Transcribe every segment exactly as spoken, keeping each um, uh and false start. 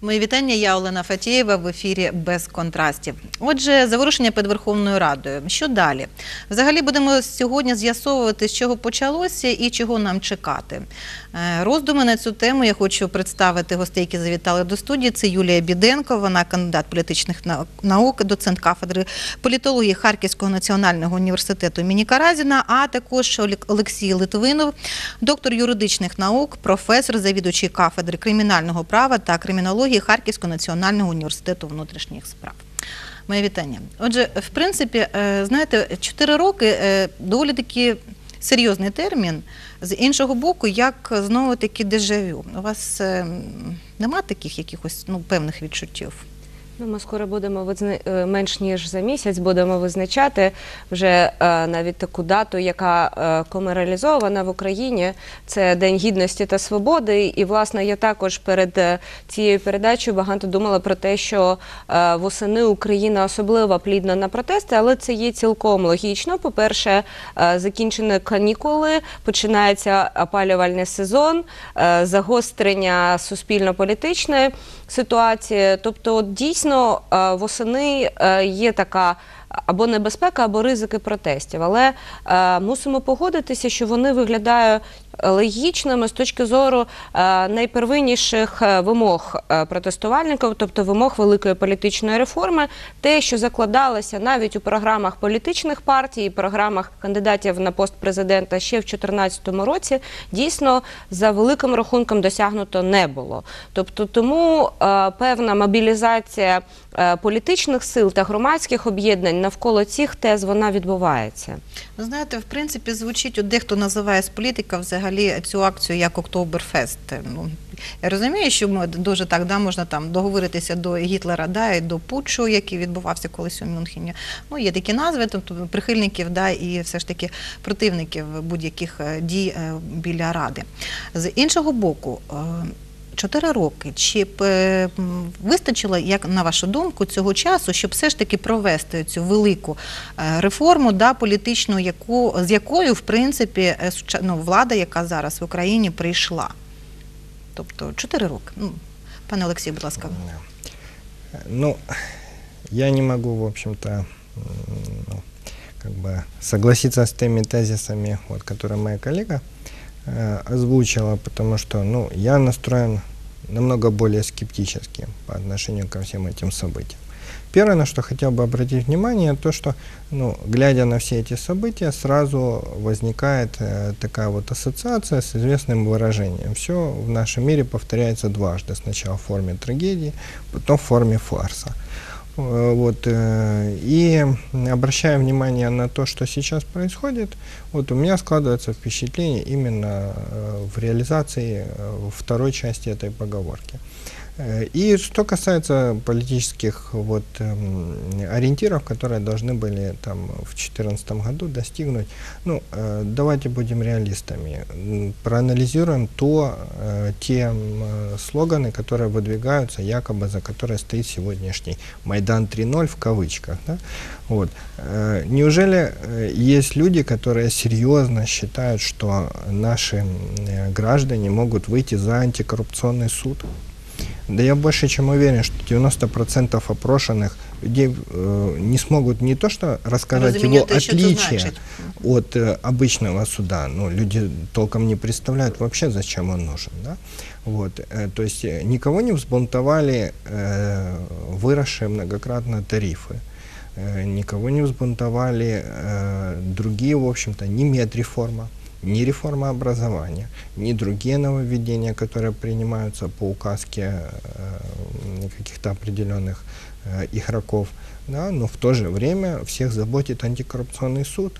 Мої вітання, я Олена Фатєєва в ефірі «Без контрастів». Отже, заворушення під Верховною Радою. Що далі? Взагалі будемо сьогодні з'ясовувати, з чого почалося і чого нам чекати. Роздуми на цю тему я хочу представити гостей, які завітали до студії. Це Юлія Біденко, вона кандидат політичних наук, доцент кафедри політології Харківського національного університету імені Каразіна, а також Олексій Литвинов, доктор юридичних наук, професор, завідувачий кафедри кримінального права та кримінології Харківського національного університету внутрішніх справ. Моє вітання. Отже, в принципі, знаєте, чотири роки – доволі таки серйозний термін. З іншого боку, як знову-таки дежавю. У вас нема таких якихось ну, певних відчуттів? Ну, ми скоро будемо, визна... менш ніж за місяць, будемо визначати вже е, навіть таку дату, яка е, комералізована в Україні. Це День Гідності та Свободи. І, власне, я також перед е, цією передачею багато думала про те, що е, восени Україна особливо плідна на протести, але це є цілком логічно. По-перше, е, закінчені канікули, починається опалювальний сезон, е, загострення суспільно-політичної ситуації. Тобто, дійсно, восени є така або небезпека, або ризики протестів. Але е, мусимо погодитися, що вони виглядають логічними з точки зору е, найпервинніших вимог протестувальників, тобто вимог великої політичної реформи, те, що закладалося навіть у програмах політичних партій, програмах кандидатів на пост президента ще в дві тисячі чотирнадцятому році, дійсно, за великим рахунком досягнуто не було. Тобто, тому е, певна мобілізація е, політичних сил та громадських об'єднань навколо цих тез, вона відбувається. Ви знаєте, в принципі, звучить, от дехто називає з політика взагалі цю акцію як Октоберфест. Ну, я розумію, що ми дуже так, да, можна там договоритися до Гітлера, да, і до путчу, який відбувався колись у Мюнхені. Ну, є такі назви, тобто прихильників, да, і все ж таки противників будь-яких дій біля Ради. З іншого боку, Чотири роки. Чи б вистачило, як на вашу думку, цього часу, щоб все ж таки провести цю велику реформу, да, політичну, яку, з якою, в принципі, ну, влада, яка зараз в Україні, прийшла? Тобто, чотири роки. Ну, пане Олексій, будь ласка. Ну, я не могу, в общем-то, ну, как бы согласиться с теми тезисами, вот, которые моя коллега озвучила, потому что, ну, я настроен намного более скептически по отношению ко всем этим событиям. Первое, на что хотел бы обратить внимание, то, что, ну, глядя на все эти события, сразу возникает э, такая вот ассоциация с известным выражением. Все в нашем мире повторяется дважды. Сначала в форме трагедии, потом в форме фарса. Вот, и обращая внимание на то, что сейчас происходит, вот у меня складывается впечатление именно в реализации второй части этой поговорки. И что касается политических вот, ориентиров, которые должны были там, в две тысячи четырнадцатом году достигнуть, ну, давайте будем реалистами, проанализируем то, те слоганы, которые выдвигаются, якобы за которые стоит сегодняшний Майдан три ноль в кавычках. Да? Вот. Неужели есть люди, которые серьезно считают, что наши граждане могут выйти за антикоррупционный суд? Да я больше чем уверен, что девяносто процентов опрошенных людей э, не смогут не то что рассказать Разумение, его отличие от э, обычного суда, но люди толком не представляют вообще, зачем он нужен. Да? Вот, э, то есть э, никого не взбунтовали э, выросшие многократно тарифы, э, никого не взбунтовали э, другие, в общем-то, ни медреформа, ни реформа образования, ни другие нововведения, которые принимаются по указке э, каких-то определенных э, игроков, да, но в то же время всех заботит антикоррупционный суд.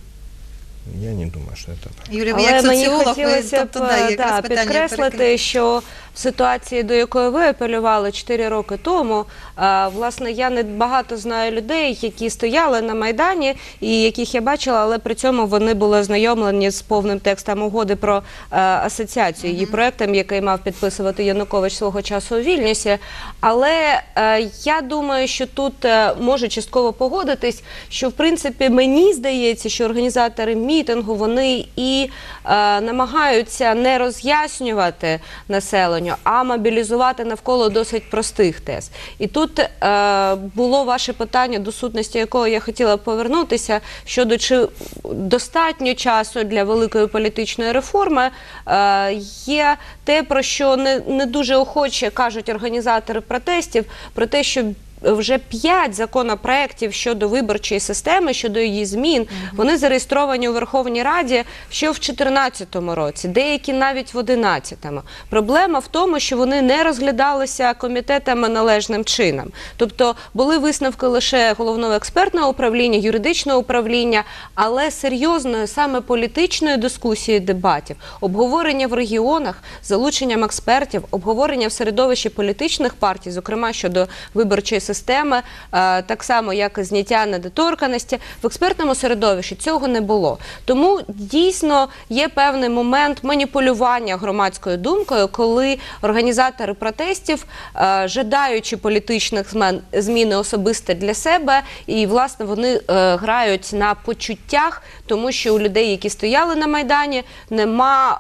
Я не думаю, що це так. Юлія, ви як соціолог, хотілося б тобто, да, да, підкреслити, що в ситуації, до якої ви апелювали чотири роки тому, а, власне, я не багато знаю людей, які стояли на Майдані і яких я бачила, але при цьому вони були ознайомлені з повним текстом угоди про а, асоціацію, її проектом, який мав підписувати Янукович свого часу у Вільнюсі. Але а, я думаю, що тут а, може частково погодитись, що, в принципі, мені здається, що організатори мітингу, вони і е, намагаються не роз'яснювати населенню, роз'єднуванню, а мобілізувати навколо досить простих тез. І тут е, було ваше питання, до сутності якого я хотіла повернутися, щодо чи достатньо часу для великої політичної реформи. Е, є те, про що не, не дуже охоче кажуть організатори протестів, про те, що вже п'ять законопроєктів щодо виборчої системи, щодо її змін, угу. вони зареєстровані у Верховній Раді ще в дві тисячі чотирнадцятому році, деякі навіть в дві тисячі одинадцятому. Проблема в тому, що вони не розглядалися комітетами належним чином. Тобто були висновки лише головного експертного управління, юридичного управління, але серйозної саме політичної дискусії, дебатів, обговорення в регіонах, залученням експертів, обговорення в середовищі політичних партій, зокрема щодо виборчої системи, системи, так само, як і зняття недоторканності, в експертному середовищі цього не було. Тому дійсно є певний момент маніпулювання громадською думкою, коли організатори протестів, жадаючи політичних змін особисто для себе, і, власне, вони грають на почуттях, тому що у людей, які стояли на Майдані, нема,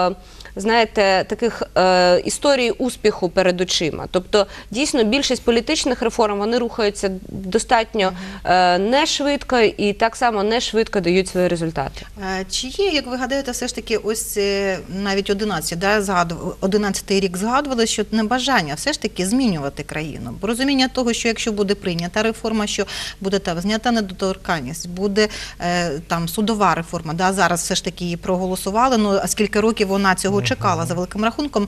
знаєте, таких е, історій успіху перед очима. Тобто, дійсно, більшість політичних реформ, вони рухаються достатньо е, не швидко і так само не швидко дають свої результати. Чи є, як ви гадаєте, все ж таки ось навіть одинадцятий, да, згадували, одинадцятий рік згадували, що небажання все ж таки змінювати країну. Бо розуміння того, що якщо буде прийнята реформа, що буде там знята недоторканність, буде е, там судова реформа, да, зараз все ж таки її проголосували, ну а скільки років вона цього чекала за великим рахунком.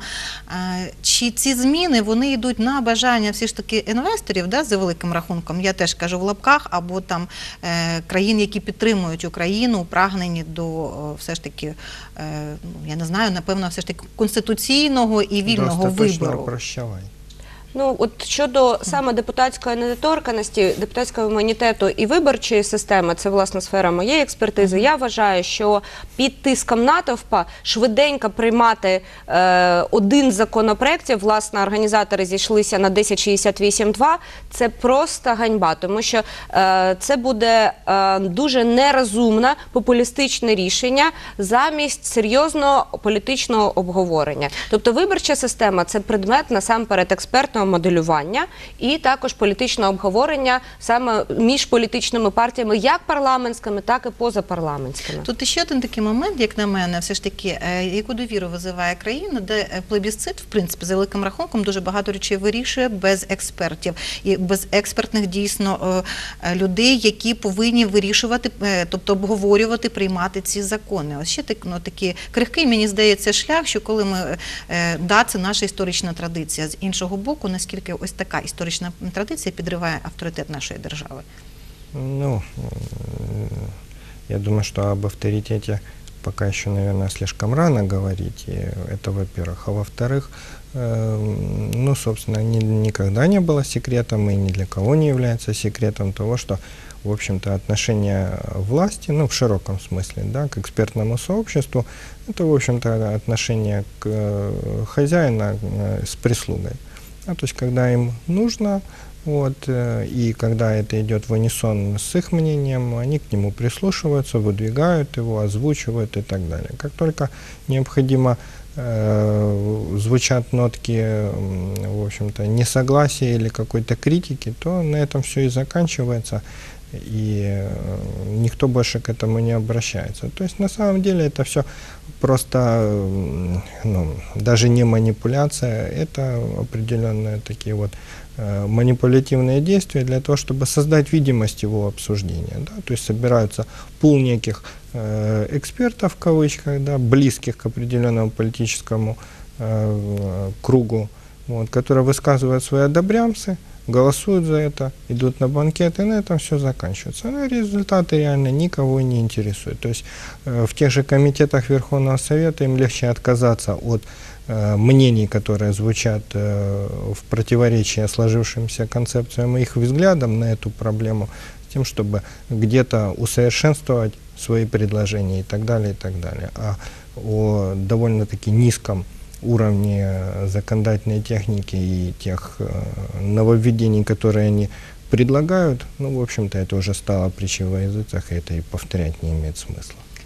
Чи ці зміни, вони йдуть на бажання всі ж таки інвесторів, да, за великим рахунком, я теж кажу в лапках, або там е, країн, які підтримують Україну, прагнені до все ж таки, е, я не знаю, напевно, все ж таки конституційного і вільного вибору. Прощавай. Ну, от щодо саме депутатської недоторканності, депутатського імунітету і виборчої системи, це, власне, сфера моєї експертизи, я вважаю, що під тиском натовпа швиденько приймати е, один з законопроєктів, власне, організатори зійшлися на десять шістдесят вісім два, це просто ганьба, тому що е, це буде е, дуже нерозумне, популістичне рішення замість серйозного політичного обговорення. Тобто виборча система – це предмет, насамперед, експертного моделювання і також політичного обговорення саме між політичними партіями, як парламентськими, так і позапарламентськими. Тут ще один такий момент, як на мене, все ж таки, яку довіру визиває країна, де плебісцит, в принципі, за великим рахунком, дуже багато речей вирішує без експертів і без експертних, дійсно, людей, які повинні вирішувати, тобто обговорювати, приймати ці закони. Ось ще так, ну, такий крихкий, мені здається, шлях, що коли ми, да, це наша історична традиція. З іншого боку, наскільки ось така історична традиція підриває авторитет нашої держави? Ну, я думаю, что об авторитете пока еще, наверное, слишком рано говорить, и это во-первых. А во-вторых, ну, собственно, ни, никогда не было секретом, и ни для кого не является секретом того, что, в общем-то, отношение власти, ну, в широком смысле, да, к экспертному сообществу, это, в общем-то, отношение к хозяина с прислугой. А, то есть, когда им нужно, вот, и когда это идет в унисон с их мнением, они к нему прислушиваются, выдвигают его, озвучивают и так далее. Как только необходимо э, звучат нотки, в общем-то, несогласия или какой-то критики, то на этом все и заканчивается, и никто больше к этому не обращается. То есть, на самом деле, это все просто, ну, даже не манипуляция, это определенные такие вот э, манипулятивные действия для того, чтобы создать видимость его обсуждения. Да? То есть собираются пул неких э, экспертов, в кавычках, да, близких к определенному политическому э, кругу, вот, которые высказывают свои одобрямцы, голосуют за это, идут на банкет, и на этом все заканчивается. Но результаты реально никого не интересуют. То есть э, в тех же комитетах Верховного Совета им легче отказаться от э, мнений, которые звучат э, в противоречии сложившимся концепциям и их взглядам на эту проблему, с тем, чтобы где-то усовершенствовать свои предложения и так далее, и так далее. А о довольно-таки низком уровне законодательной техники и тех э, нововведений, которые они предлагают, ну, в общем-то, это уже стало притчей во языцах, и это и повторять не имеет смысла.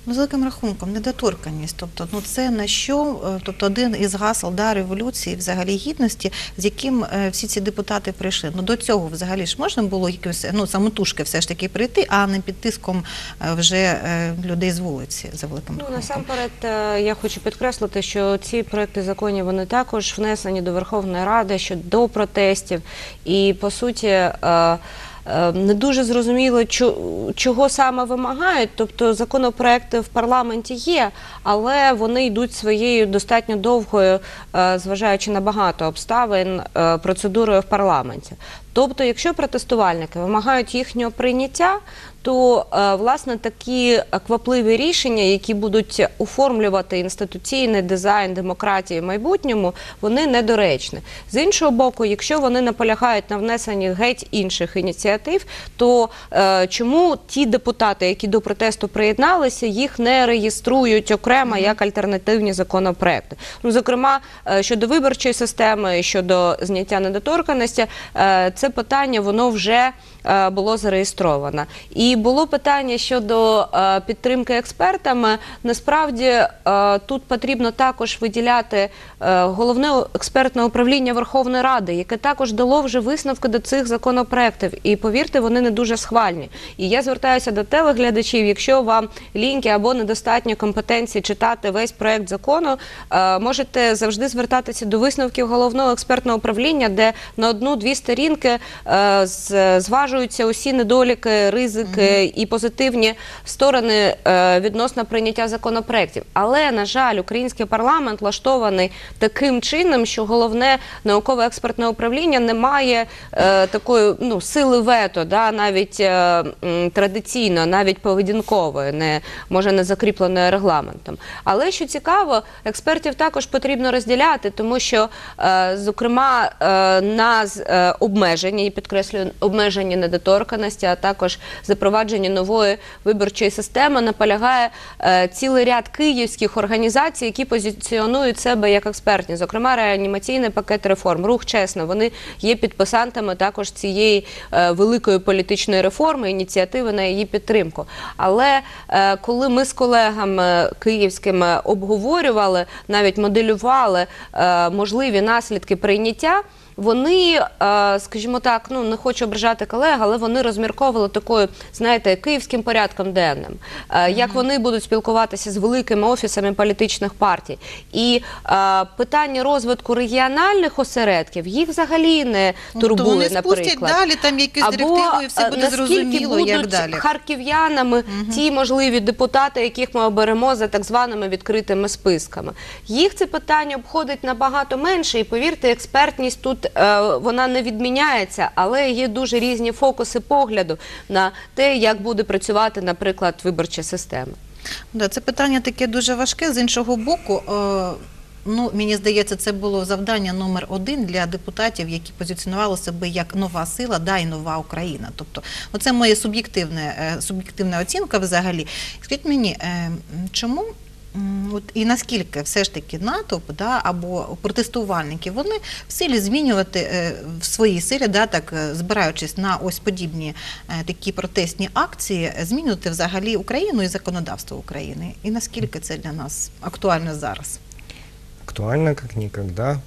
Ну, з великим рахунком, недоторканність. Тобто, ну це на що, е, тобто один із гасел да, революції, взагалі гідності, з яким е, всі ці депутати прийшли. Ну до цього взагалі ж можна було якось, ну самотужки все ж таки прийти, а не під тиском е, вже е, людей з вулиці, за великим Ну, рахунком. насамперед, е, я хочу підкреслити, що ці проекти законів, вони також внесені до Верховної Ради ще до протестів. І, по суті, е, е, не дуже зрозуміло, чо- чого саме вимагають. Тобто законопроекти в парламенті є, але вони йдуть своєю достатньо довгою, е, зважаючи на багато обставин, е, процедурою в парламенті. Тобто, якщо протестувальники вимагають їхнього прийняття, то, е, власне, такі квапливі рішення, які будуть оформлювати інституційний дизайн демократії в майбутньому, вони недоречні. З іншого боку, якщо вони наполягають на внесенні геть інших ініціатив, то е, чому ті депутати, які до протесту приєдналися, їх не реєструють окремо як альтернативні законопроекти? Ну, зокрема, е, щодо виборчої системи, щодо зняття недоторканності, е, це питання, воно вже е, було зареєстровано. І було питання щодо е, підтримки експертами. Насправді, е, тут потрібно також виділяти е, головне експертне управління Верховної Ради, яке також дало вже висновки до цих законопроєктів. І, повірте, вони не дуже схвальні. І я звертаюся до телеглядачів, якщо вам ліньки або недостатньо компетенції читати весь проект закону, е, можете завжди звертатися до висновків головного експертного управління, де на одну-дві сторінки е, з- зважуються усі недоліки, ризики і позитивні сторони е, відносно прийняття законопроєктів. Але, на жаль, український парламент влаштований таким чином, що головне науково-експертне управління не має е, такої ну, сили вето, да, навіть е, м, традиційно, навіть поведінкової, не, може не закріпленої регламентом. Але, що цікаво, експертів також потрібно розділяти, тому що, е, зокрема, е, на з- е, обмеженні, і підкреслюю, обмеженні недоторканості, а також запровадження нової виборчої системи наполягає е, цілий ряд київських організацій, які позиціонують себе як експертні. Зокрема, реанімаційний пакет реформ, рух «Чесно», вони є підписантами також цієї е, великої політичної реформи, ініціативи на її підтримку. Але е, коли ми з колегами київськими обговорювали, навіть моделювали е, можливі наслідки прийняття, вони, е, скажімо так, ну не хочу ображати колег, але вони розмірковували такою, знаєте, київським порядком денним, е, як вони будуть спілкуватися з великими офісами політичних партій. І е, питання розвитку регіональних осередків їх взагалі не Тобто турбує, вони спустять наприклад. далі там якісь директиви і все е, буде наскільки зрозуміло, як будуть далі. харків'янами ті можливі депутати, яких ми оберемо за так званими відкритими списками. Їх це питання обходить набагато менше, і, повірте, експертність тут е, вона не відміняється, але є дуже різні фокуси погляду на те, як буде працювати, наприклад, виборча система. Да, це питання таке дуже важке. З іншого боку, е, ну, мені здається, це було завдання номер один для депутатів, які позиціонували себе як нова сила, да, і нова Україна. Тобто, оце моя суб'єктивна, е, суб'єктивна оцінка взагалі. Скажіть мені, е, чому м, от, і наскільки все ж таки натовп, да, або протестувальники, вони в силі змінювати е, в своїй силі, да, так, е, збираючись на ось подібні е, такі протестні акції, змінювати взагалі Україну і законодавство України? І наскільки це для нас актуально зараз? Актуально как никогда.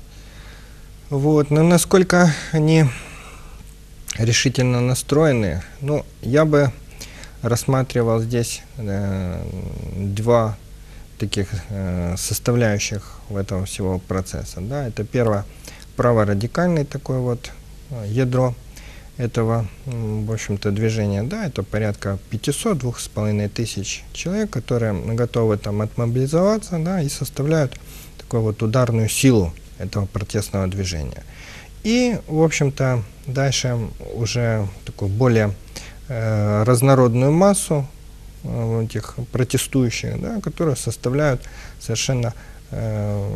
Вот. Но насколько они решительно настроены, ну, я бы рассматривал здесь э, два таких э, составляющих в этого всего процесса. Да? Это первое, праворадикальный такой вот э, ядро этого, м, в общем-то, движения. Да? Это порядка пятьсот — две с половиной тысяч человек, которые готовы там отмобилизоваться, да, и составляют такую вот ударную силу этого протестного движения. И, в общем-то, дальше уже такую более э, разнородную массу э, этих протестующих, да, которые составляют совершенно э,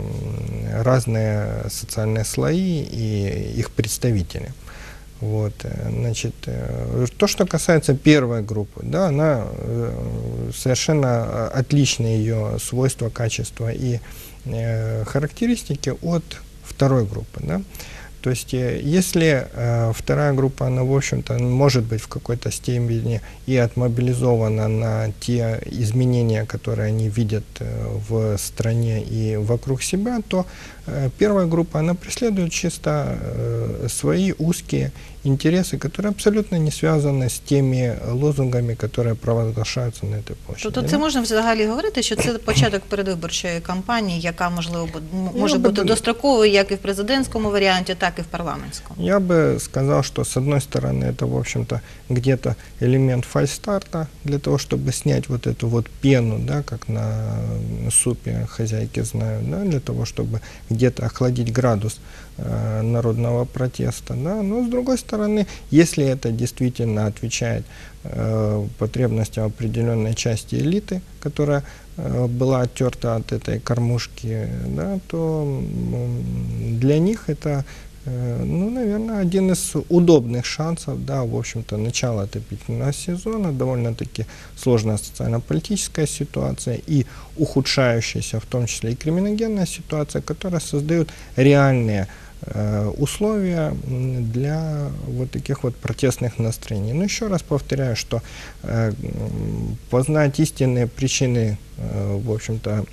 разные социальные слои и их представители. Вот, э, значит, э, то, что касается первой группы, да, она э, совершенно отличны ее свойства, качества и э, характеристики от второй группы, да. То есть, э, если э, вторая группа, она, в общем-то, может быть в какой-то степени и отмобилизована на те изменения, которые они видят э, в стране и вокруг себя, то э, первая группа, она преследует чисто э, свои узкие интересы, которые абсолютно не связаны с теми лозунгами, которые провозглашаются на этой площади. Тобто це да. можна взагалі говорити, що це початок передвиборчої кампанії, яка, можливо, бу- м- Я може би бути дум- достроковою як і в президентському варіанті, так і в парламентському? Я бы сказал, что с одной стороны это, в общем-то, где-то элемент фальстарта для того, чтобы снять вот эту вот пену, да, как на супе хозяйки знают, да, для того, чтобы где-то охладить градус э, народного протеста, да. Но с другой стороны, если это действительно отвечает э, потребностям определенной части элиты, которая э, была оттерта от этой кормушки, да, то м, для них это, э, ну, наверное, один из удобных шансов, да, в общем-то, начала отопительного сезона, довольно-таки сложная социально-политическая ситуация и ухудшающаяся, в том числе и криминогенная ситуация, которая создает реальные э, условия м, для вот таких вот протестных настроений. Но еще раз повторяю, что э, м, познать истинные причины, э, в общем-то,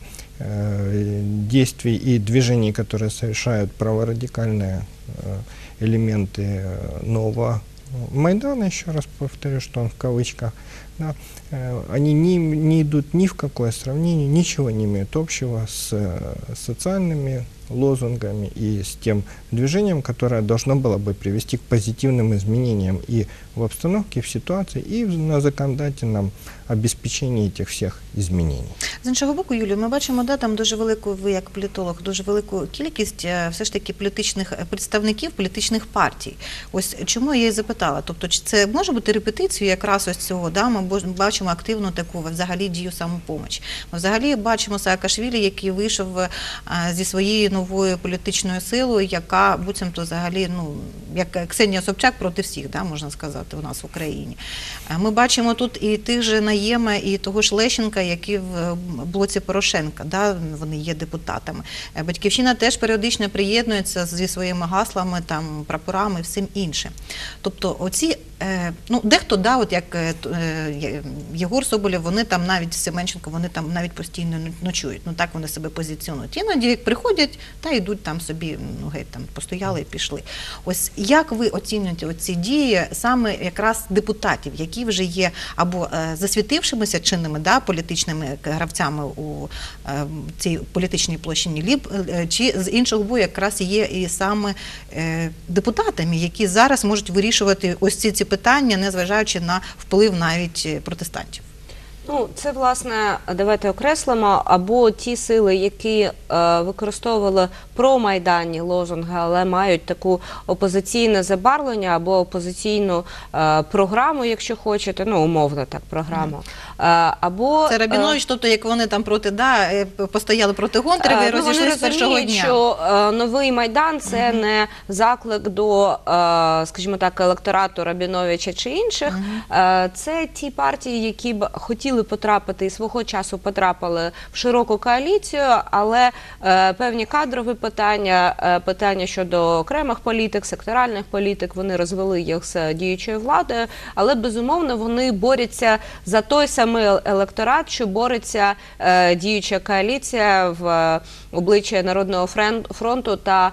э, действий и движений, которые совершают праворадикальные э, элементы э, нового Майдана, еще раз повторю, что он в кавычках, да, э, они не, не идут ни в какое сравнение, ничего не имеют общего с э, социальными лозунгами и с тем движением, которое должно было бы привести к позитивным изменениям и в обстановке, и в ситуации, и в- на законодательном обеспечении этих всех изменений. З іншого боку, Юлію, ми бачимо, да, там дуже велику, ви як політолог, дуже велику кількість е, все ж таки політичних е, представників політичних партій. Ось чому я її запитала? Тобто, чи це може бути репетицією якраз ось цього, да, ми бо- бачимо активну таку взагалі дію самопоміч. Ми взагалі бачимо Саакашвілі, який вийшов е, зі своєю новою політичною силою, яка буцімто взагалі, ну, як Ксенія Собчак проти всіх, да, можна сказати, у нас в Україні. Е, Ми бачимо тут і тих же Наєма, і того ж Лещенка, які в блоці Порошенка, да, вони є депутатами. Е, Батьківщина теж періодично приєднується зі своїми гаслами, там, прапорами і всім іншим. Тобто оці, е, ну, дехто, да, от як е, т- е, Є- Єгор Соболєв, вони там навіть Семенченко, вони там навіть постійно ночують, ну так вони себе позиціонують. Іноді як приходять та йдуть там собі, ну геть, там постояли і пішли. Ось як ви оцінюєте оці дії саме якраз депутатів, які вже є або е, засвітившимися чинними, да, політичними гравцями у е, цій політичній площині, ліб, е, чи з іншого боку якраз є і саме е, депутатами, які зараз можуть вирішувати ось ці, ці питання, незважаючи на вплив навіть е, протестантів. Ну, це, власне, давайте окреслимо, або ті сили, які е, використовували промайданні лозунги, але мають таку опозиційне забарвлення або опозиційну е, програму, якщо хочете, ну, умовно так, програму. Е, або, Це е, Рабінович, тобто як вони там проти, да, е, постояли проти Гонтарєва і Е, ну, вони розійшлися з першого розуміють, дня. що е, новий Майдан – це не заклик до, е, скажімо так, електорату Рабіновича чи інших. Е, це ті партії, які б хотіли потрапити і свого часу потрапили в широку коаліцію, але е, певні кадрові питання, е, питання щодо окремих політик, секторальних політик, вони розвели їх з діючою владою, але, безумовно, вони борються за той самий електорат, що бореться е, діюча коаліція в е, обличчя Народного френ- фронту та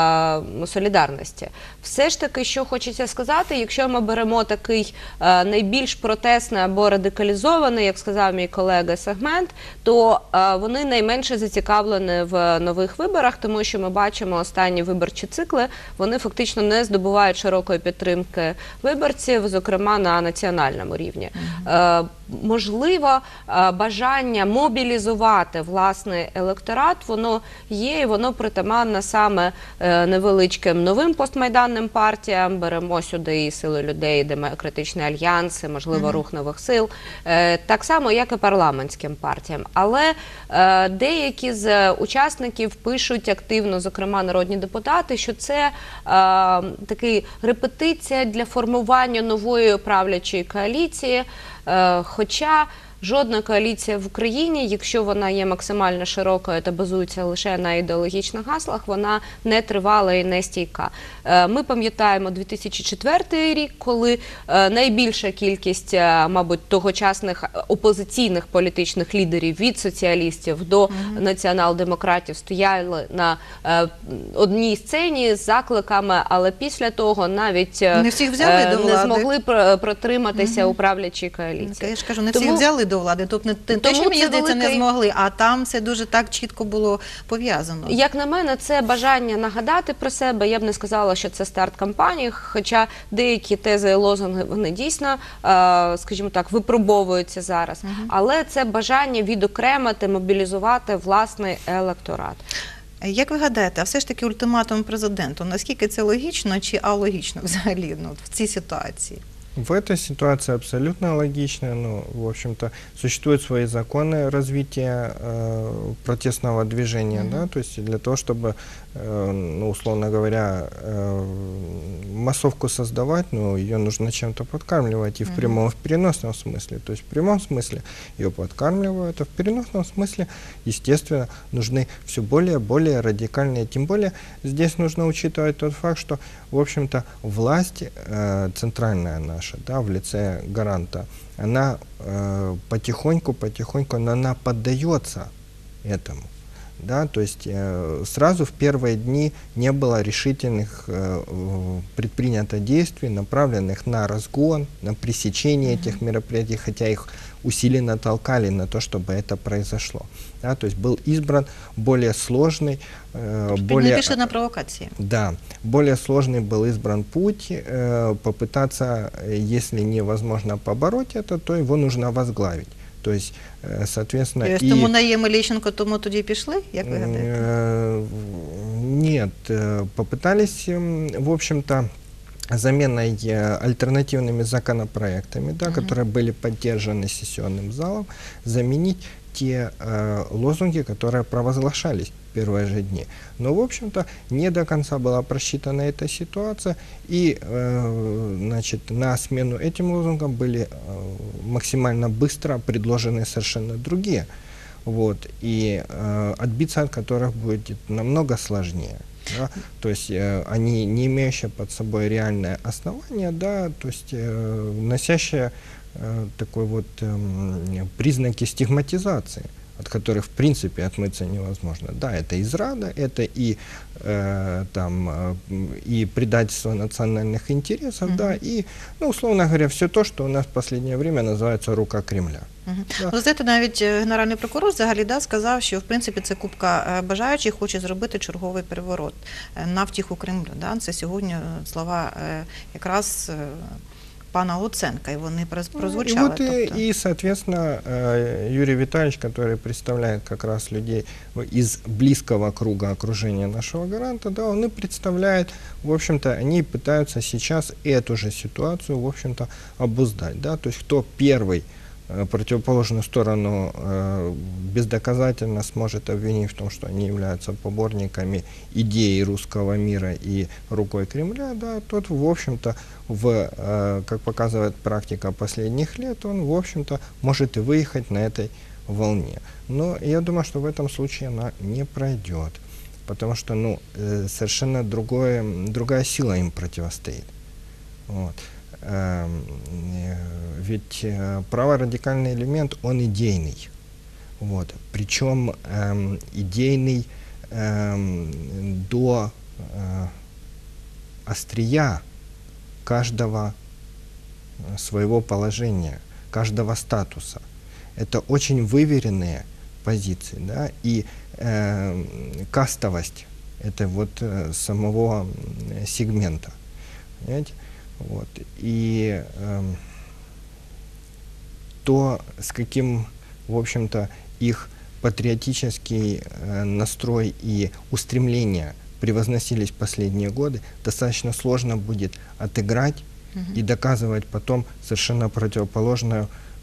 е, Солідарності. Все ж таки, що хочеться сказати, якщо ми беремо такий е, найбільш протестний або радикалізований, як сказав мій колега, сегмент, то е, вони найменше зацікавлені в нових виборах, тому що ми бачимо останні виборчі цикли, вони фактично не здобувають широкої підтримки виборців, зокрема на національному рівні. Е, можливо, е, бажання мобілізувати власний електорат, воно є і воно притаманне саме е, невеличким новим постмайданним партіям. Беремо сюди і Сили людей, Демократичний альянс, і, можливо, Рух нових сил. Е, так само, як і парламентським партіям. Але е, деякі з учасників пишуть активно, зокрема народні депутати, що це е, такий репетиція для формування нової правлячої коаліції. Е, хоча жодна коаліція в Україні, якщо вона є максимально широкою та базується лише на ідеологічних гаслах, вона не тривала і не стійка. Е, Ми пам'ятаємо дві тисячі четвертий рік, коли е, найбільша кількість, е, мабуть, тогочасних опозиційних політичних лідерів від соціалістів до mm-hmm. націонал-демократів стояли на е, одній сцені з закликами, але після того навіть е, не всіх взяли е, до влади. Не змогли пр- протриматися mm-hmm. управлячій коаліції. Я ж кажу, не Тому, всіх взяли до влади, тобто не те, що, мені здається, великий... не змогли, а там це дуже так чітко було пов'язано. Як на мене, це бажання нагадати про себе. Я б не сказала, що це старт кампанії, хоча деякі тези і лозунги, вони дійсно, скажімо так, випробовуються зараз. Uh-huh. Але це бажання відокремити, мобілізувати власний електорат. Як ви гадаєте, а все ж таки ультиматум президенту, наскільки це логічно чи алогічно взагалі ну, в цій ситуації? В этой ситуации абсолютно логично. Ну, в общем-то, существуют свои законы развития э, протестного движения, mm-hmm. да, то есть для того, чтобы, э, ну, условно говоря, э, массовку создавать, ну, ее нужно чем-то подкармливать и в mm-hmm. прямом, и в переносном смысле. То есть в прямом смысле ее подкармливают, а в переносном смысле, естественно, нужны все более и более радикальные. Тем более здесь нужно учитывать тот факт, что, в общем-то, власть э, центральная наша, да, в лице гаранта, она э, потихоньку, потихоньку, она поддается этому. Да, то есть э, сразу в первые дни не было решительных э, предпринято действий, направленных на разгон, на пресечение mm-hmm. этих мероприятий, хотя их усиленно толкали на то, чтобы это произошло. Да, то есть был избран более сложный, э, более, пиши на провокации. Да, более сложный был избран путь, э, попытаться, если невозможно побороть это, то его нужно возглавить. То есть, соответственно, і... и... Тому на Ємеліщенко, тому тоді пішли, як ви гадаєте? Нет, попытались, в общем-то, заменой альтернативными законопроектами, да, uh-huh. которые были поддержаны сессионным залом, заменить те э, лозунги, которые провозглашались в первые же дни. Но, в общем-то, не до конца была просчитана эта ситуация, и э, значит, на смену этим лозунгам были э, максимально быстро предложены совершенно другие, вот, и э, отбиться от которых будет намного сложнее. Да? То есть э, они не имеющие под собой реальное основание, да, то есть э, носящие э, такой вот э, признаки стигматизации, от которых в принципе отмыться невозможно. Да, это израда, это и, э, там, э, и предательство национальных интересов, mm-hmm. да, и, ну, условно говоря, все то, что у нас в последнее время называется рука Кремля. Угу. Да. Ви знаєте, навіть Генеральний прокурор взагалі да, сказав, що в принципі це купка бажаючих хоче зробити черговий переворот на втіху Кремлю. Да? Це сьогодні слова якраз пана Луценка, и вони прозвучали. И вот тобто... и, соответственно, Юрий Витальевич, который представляет как раз людей из близкого круга окружения нашего гаранта, да, он и представляет, в общем-то, они пытаются сейчас эту же ситуацию, в общем-то, обуздать, да, то есть кто первый противоположную сторону э, бездоказательно сможет обвинить в том, что они являются поборниками идеи русского мира и рукой Кремля, да, тот, в общем-то, в, э, как показывает практика последних лет, он, в общем-то, может и выехать на этой волне. Но я думаю, что в этом случае она не пройдет, потому что, ну, э, совершенно другое, другая сила им противостоит. Вот. Ведь праворадикальный элемент, он идейный. Вот. Причем эм, идейный эм, до э, острия каждого своего положения, каждого статуса. Это очень выверенные позиции, да, и э, кастовость это вот э, самого сегмента. Понимаете? Вот. И э, то, с каким, в общем-то, их патриотический э, настрой и устремления превозносились в последние годы, достаточно сложно будет отыграть угу. и доказывать потом совершенно противоположную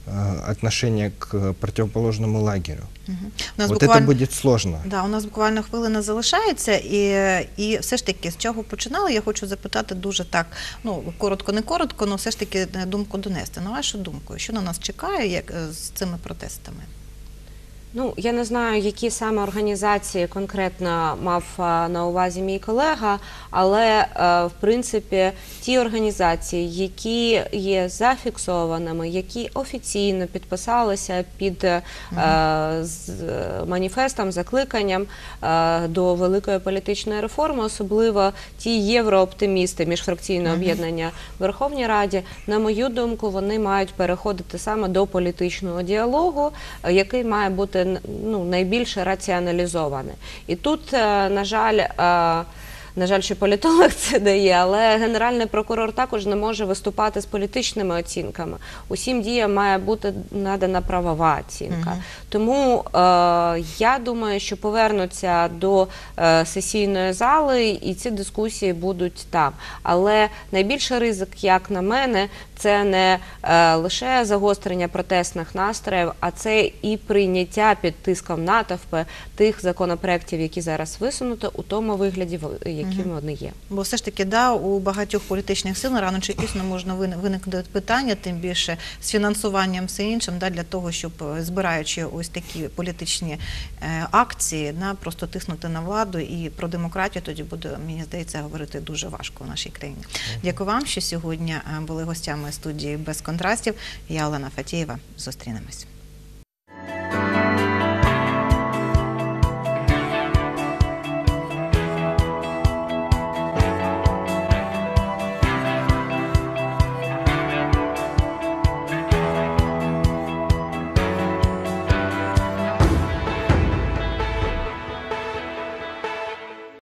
э, отношение к противоположному лагерю. Мгм. У нас Вот буквально... это будет сложно. Да, у нас буквально хвилина залишається, і, і все ж таки, з чого починали, я хочу запитати дуже так, ну, коротко, не коротко, але все ж таки е, думку донести. На вашу думку, що на нас чекає як, е, з цими протестами? Ну, я не знаю, які саме організації конкретно мав а, на увазі мій колега, але, е, в принципі, ті організації, які є зафіксованими, які офіційно підписалися під е, з е, маніфестом, закликанням е, до великої політичної реформи, особливо ті єврооптимісти, міжфракційне об'єднання в Верховній Раді, на мою думку, вони мають переходити саме до політичного діалогу, е, який має бути ну, найбільше раціоналізоване. І тут, е, на жаль, е, на жаль, що політолог це дає, але Генеральний прокурор також не може виступати з політичними оцінками. Усім діям має бути надана правова оцінка. Мгм. Тому е, я думаю, що повернуться до е, сесійної зали і ці дискусії будуть там. Але найбільший ризик, як на мене, це не е, лише загострення протестних настроїв, а це і прийняття під тиском натовпи тих законопроєктів, які зараз висунуто, у тому вигляді, в- якими вони є. Бо все ж таки, да, у багатьох політичних сил рано чи пізно можна виник- виникнути питання, тим більше з фінансуванням все іншим, да, для того, щоб е, збираючи ось такі політичні е, акції, да, просто тиснути на владу, і про демократію тоді буде, мені здається, говорити дуже важко в нашій країні. Дякую вам, що сьогодні е, були гостями студії «Без контрастів». Я Олена Фатєєва. Зустрінемось.